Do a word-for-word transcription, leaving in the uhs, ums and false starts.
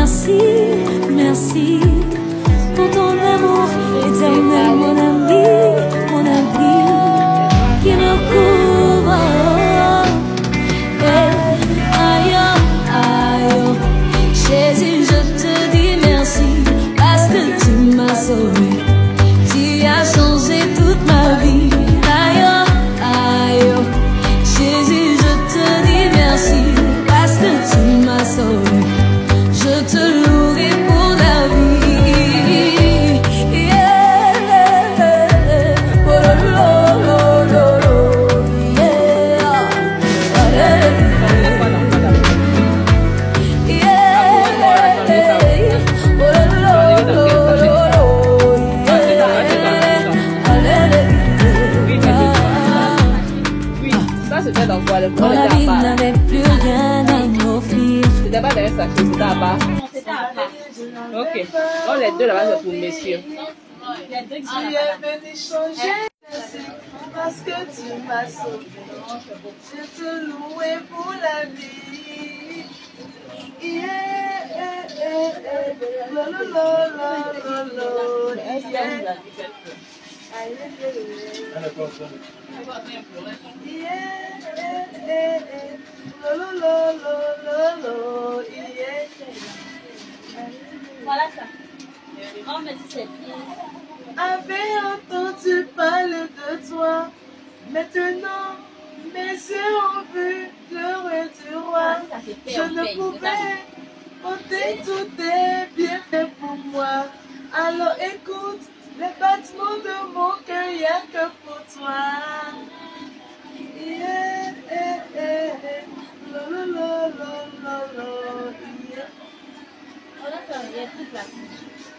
merci, merci pour ton amour éternel, mon ami, mon ami, qui me couvre. Aïe, aïe, Jésus, je te dis merci parce que tu m'as sauvé. Tu as changé toute ma vie. Aïe, aïe, Jésus, je te dis merci parce que tu m'as sauvé. Je te louerai pour la vie. Yeah. Oh, lo, lo, lo, lo, yeah. Quand la vie n'avait plus rien à m'offrir. C'était pas derrière sa chaise, c'était à bas. Ok. Donc les deux là-bas, c'est pour messieurs. Tu es venu changer parce que tu m'as sauvé. Je te louais pour la vie. Yeah, yeah, yeah, lo, lo, lo, lo, lo, yeah. Voilà ça. Oh, mais c'est bien. Avait entendu parler de toi. Maintenant, mes yeux ont vu l'heure du roi. Je ne pouvais compter tous tes bienfaits pour moi. Alors écoute les battements de mon cœur, il n'y a que pour toi. Yeah, yeah, yeah. Lo, lo, lo, lo, lo, lo, yeah. Voilà ça, il y a tout là.